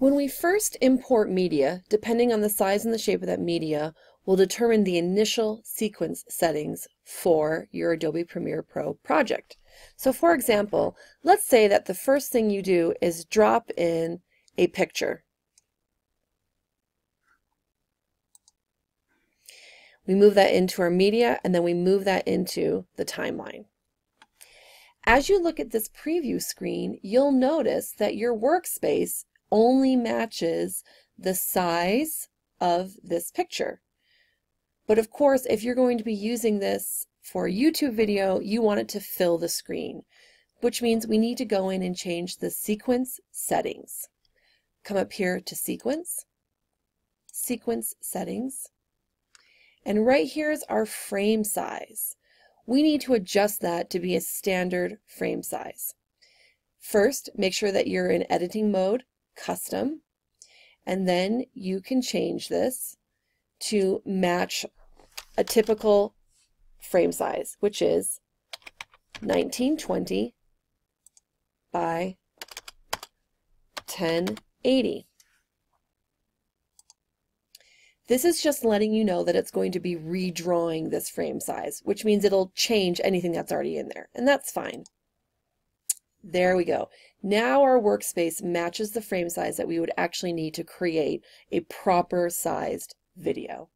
When we first import media, depending on the size and the shape of that media, will determine the initial sequence settings for your Adobe Premiere Pro project. So for example, let's say that the first thing you do is drop in a picture. We move that into our media, and then we move that into the timeline. As you look at this preview screen, you'll notice that your workspace only matches the size of this picture. But of course, if you're going to be using this for a YouTube video, you want it to fill the screen, which means we need to go in and change the sequence settings. Come up here to Sequence, Sequence Settings, and right here is our frame size. We need to adjust that to be a standard frame size. First, make sure that you're in editing mode, custom, and then you can change this to match a typical frame size, which is 1920 by 1080. This is just letting you know that it's going to be redrawing this frame size, which means it'll change anything that's already in there, and that's fine. There we go. Now our workspace matches the frame size that we would actually need to create a proper sized video.